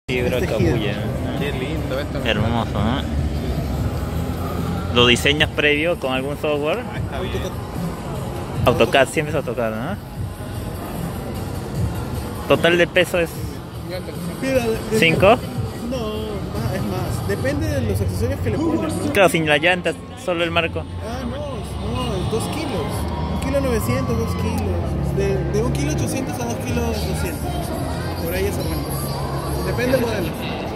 Fibra cabuya. Qué lindo esto. Hermoso, ¿no? ¿Lo diseñas previo con algún software? Ah, está bien. AutoCAD, siempre es AutoCAD, ¿no? Total de peso es Mira, 5. no, es más. Depende de los accesorios que le pones, ¿no? Claro, sin la llanta, solo el marco. Ah, no, 2 kilos. 1 kilo 900, 2 kilos. De 1 kilo 800 a 2 kilos 200. Por ahí es arranca. Depende del modelo.